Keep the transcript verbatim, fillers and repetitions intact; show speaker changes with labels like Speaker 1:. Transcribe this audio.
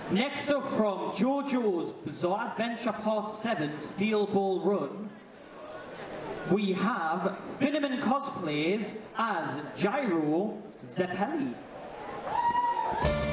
Speaker 1: Next up from JoJo's Bizarre Adventure Part seven Steel Ball Run, we have Finneman Cosplays as Gyro Zeppeli.